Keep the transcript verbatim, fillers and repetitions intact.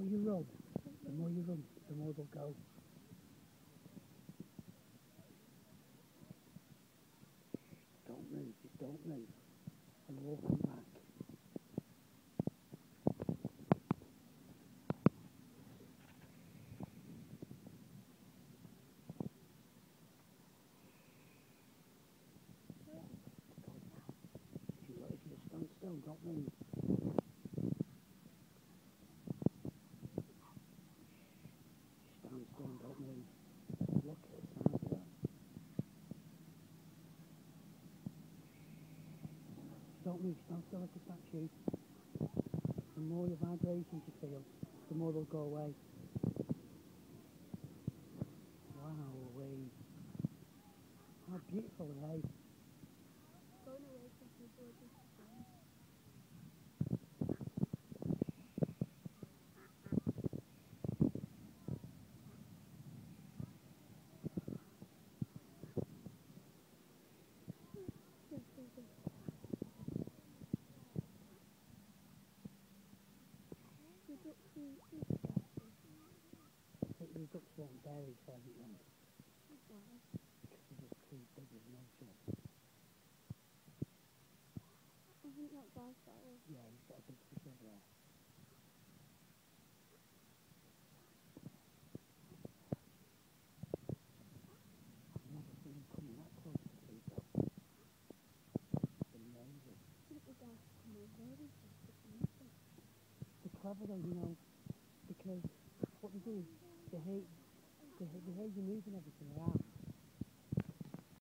you run, the more you run, the more they'll go. Don't move, just don't move. And walk them back. If you, if you stand still, don't move. Stand still, don't move. Look at it, stand still. Don't move, stand still like a statue. The more your vibrations you feel, the more they'll go away. Wow, wait. How beautiful are they? Going away from people are just fun. The ducks won't dare each other then. Why? Because they're just too big with no job. I think that's our style. Yeah, he's got a big fish over there. I've never seen him coming that close to food though. It's amazing. I think the guys come over and just put them in there. They're clever though, you know, because what they do is they hate, they, they hate you moving everything around.